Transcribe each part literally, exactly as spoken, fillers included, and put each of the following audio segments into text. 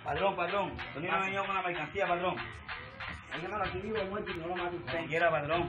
Padrón, padrón, Tony no ha venido con la mercancía, padrón. Hermano, aquí vivo el muerto y no lo mato usted. Como quiera, padrón.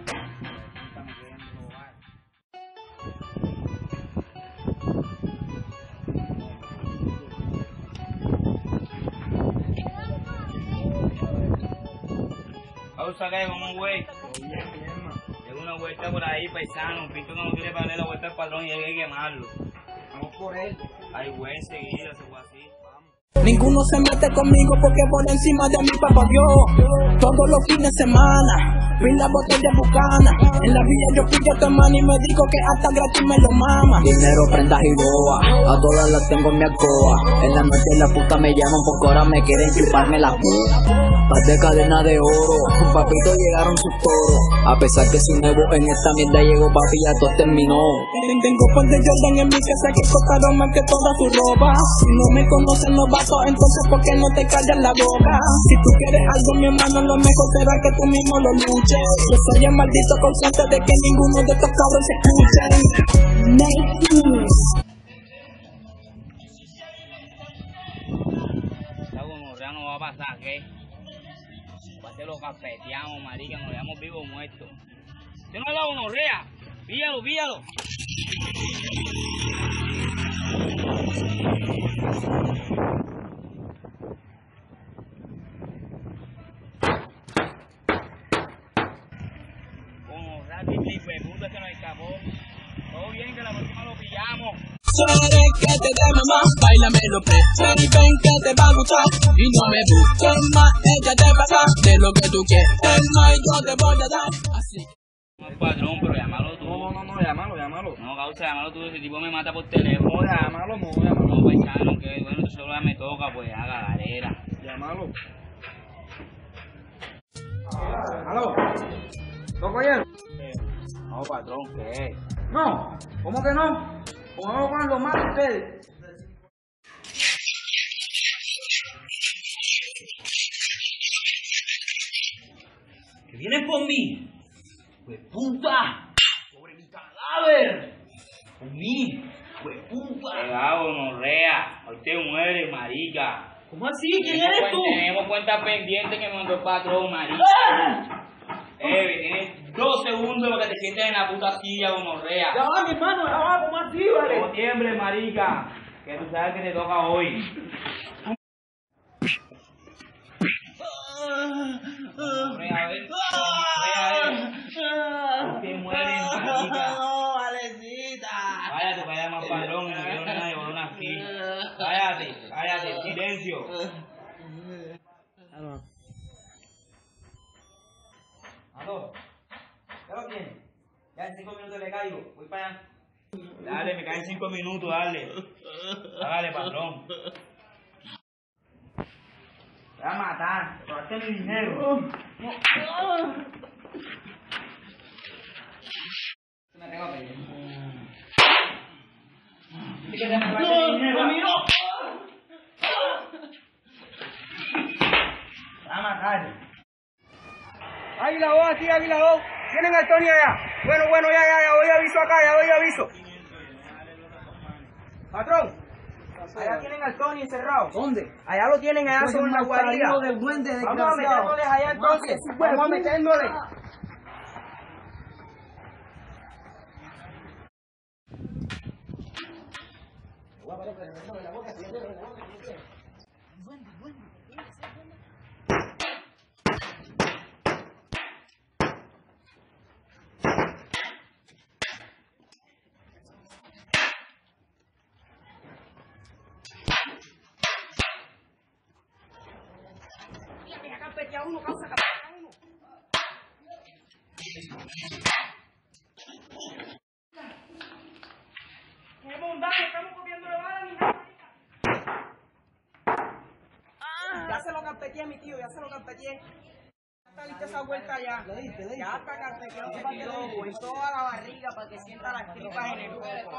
Vamos a sacar con un güey. Es una vuelta por ahí, paisano. Pinto que no quiere darle la vuelta al padrón y hay que quemarlo. Vamos por él. Ay, güey, enseguida se fue así. Ninguno se mete conmigo porque por encima de mi papá yo. Todos los fines de semana, pila botella bucana. En la villa yo pillo a tu hermano y me digo que hasta gratis me lo mama. Dinero, prendas y boa, a todas las tengo en mi alcoba. En la noche la puta me llaman porque ahora me quieren chuparme la puta. Par de cadena de oro, papito llegaron sus toros. A pesar que soy nuevo en esta mierda llegó papi ya todo terminó. Tengo par de Jordan en mi casa que costaron más que toda su ropa. Si no me conocen los vatos, entonces ¿por qué no te callas la boca? Si tú quieres algo mi hermano, lo mejor será que tú mismo lo luches. Yo soy el maldito consciente de que ninguno de estos cabros se escuche. Esta gonorrea no va a pasar, ¿qué? Va a ser lo capeteamos, marica, nos veamos vivos o muertos. ¿Usted no es la gonorrea? Píllalo, píllalo. Gonorrea, tipo de puta se nos escapó. Todo bien, que la próxima lo pillamos. Suere que te dé mamá, bailamelo, pre, ven y ven que te va a gustar. Y no me busques más, échate para acá, de lo que tú quieres, más yo te voy a dar. Así. No, padrón, pero llámalo tú. No, no, no, llámalo, llámalo. No, causa, llámalo tú, ese tipo me mata por teléfono. No, llámalo, no, llámalo. No, paisano, que bueno, tú solo ya me toca, pues haga galera. Llámalo. ¿Aló? ¿Toco ayer? No, patrón, ¿qué? No, ¿cómo que no? ¿Cómo no van los más ustedes? ¿Que vienen por mí? ¡Pues puta! ¡Sobre mi cadáver! ¡Por mí! ¡Pues puta! Pegado, gonorrea. Usted muere, marica. ¿Cómo así? ¿Quién Tenemos eres cuen- tú? Tenemos cuenta pendiente que me mandó el patrón, marica. ¡Ah! Eh, tienes dos segundos para que te sientes en la puta silla, gonorrea. Ya va, mi hermano, ya va, ¿cómo así, No vale? tiembles, marica. Que tú sabes que te toca hoy. Gonorrea, a ver. Gonorrea, a ver. Usted muere, marica. No, Valecita. Cállate, cállate más padrón, no quiero nada de bolón aquí. Cállate, cállate, silencio. ¿Aló? ¿Ya lo tienes? Ya en cinco minutos le caigo. Voy para allá. Dale, me caen cinco minutos, dale. Dale, patrón. Te voy a matar. Te robaste mi dinero. Me tengo que ir. ¿Dice que te robaste mi dinero? Te voy a matar. Águila dos, aquí, Águila dos. ¿Tienen al Tony allá? Bueno, bueno, ya, ya, ya, voy aviso acá, ya voy aviso. Patrón, allá tienen al Tony encerrado. ¿Dónde? Allá lo tienen, allá sobre la guarida. Vamos a meternos allá entonces. Vamos a meternos. Uno, causa, uno. ¡Qué bondad! ¡Estamos copiando la bala, mi hija! Ya se lo carpeteé a mi tío, ya se lo carpeteé. Ya está lista esa vuelta ya. Ya está carpeteado para que lo en toda la barriga para que sienta las tripas en el coco.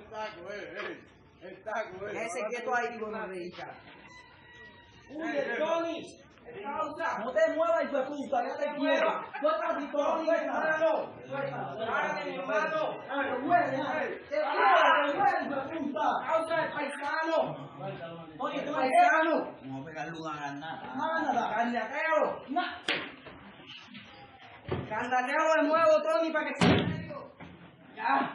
Ese quieto ahí, gonorreica. ¡Uy, el Tony! No te muevas, hijo de puta, no te quiero. Suelta mi Tony, hermano. Suéltame, mi hermano. Te mueres, te mueres, hijo de puta. Causa del paisano. Oye, tu paisano. Carlos no haga nada. No, nada, candaqueo. No. Candaqueo de nuevo, Tony, para que se medio. Ya.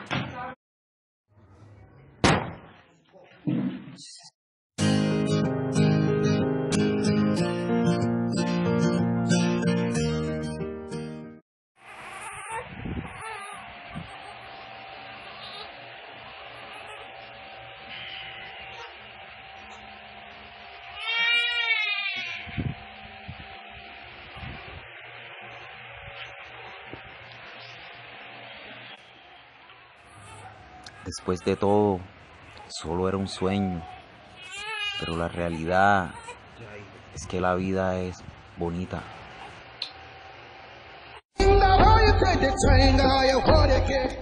Después de todo, solo era un sueño, pero la realidad es que la vida es bonita.